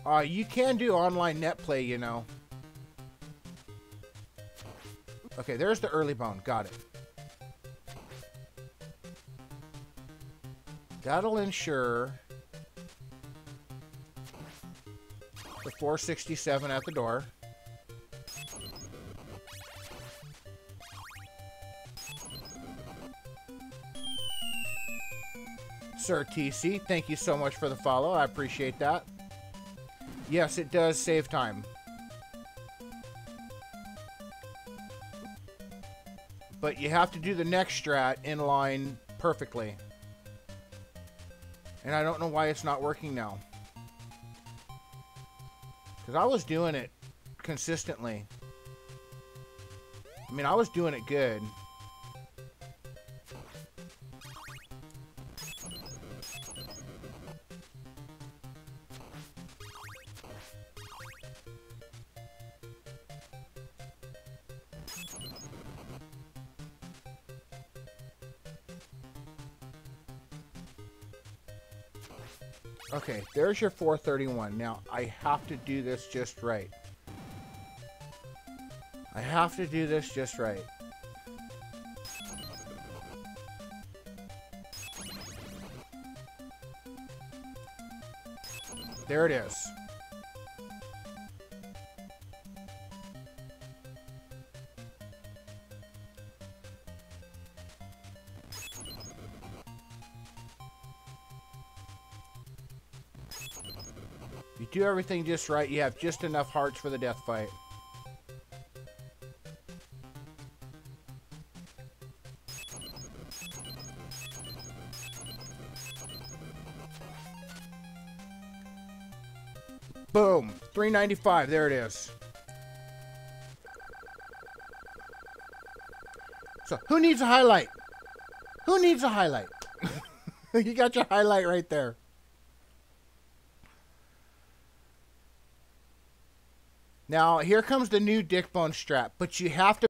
You can do online net play, you know. Okay, there's the early bone. Got it. That'll ensure the 467 at the door. Sir TC, thank you so much for the follow. I appreciate that. Yes, it does save time. But you have to do the next strat in line perfectly. And I don't know why it's not working now. Because I was doing it consistently. I mean, I was doing it good. Okay, there's your 431. Now, I have to do this just right. I have to do this just right. There it is. You do everything just right, you have just enough hearts for the death fight. Boom! 395, there it is. So, who needs a highlight? Who needs a highlight? You got your highlight right there. Now, here comes the new dick bone strap, but you have to